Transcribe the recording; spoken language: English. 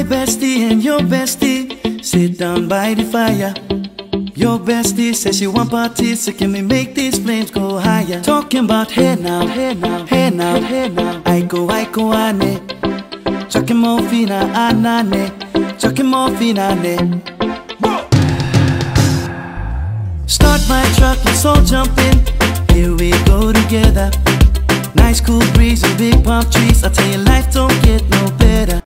bestie and your bestie sit down by the fire. Your bestie says she want parties, so can we make these flames go higher? Talking about hey now, hey now, hey now, hey now. Aiko ane, chucking more fina anane, chucking more fina ne. Start my truck, let's all jump in. Here we go together. Nice cool breeze and big palm trees. I tell you, life don't get no better.